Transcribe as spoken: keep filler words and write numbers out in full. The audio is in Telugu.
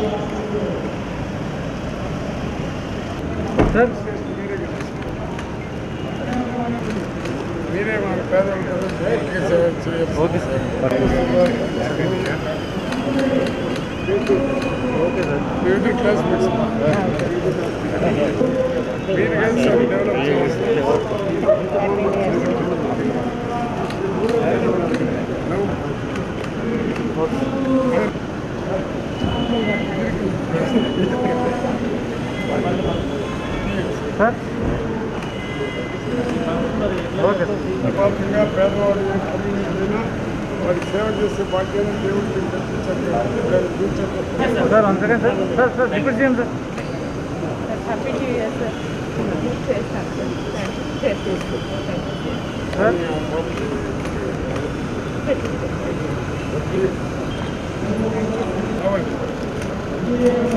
సార్ మీరే మన పేదవాళ్ళు ఓకే సార్ ఓకే సార్ వివిధ క్లాస్మేట్స్ మీరు కానీ సార్ డెవలప్ చేస్తారు సార్ ఓకే సార్ తప్పకుండా పేదవాడు వారికి సేవ చేసే భాగ్యాన్ని దేవుడికి కల్పించండి sir one second sir sir sir repeat చేయండి sir happy new year sir చేస్తాను సార్ సార్ అవ్వండి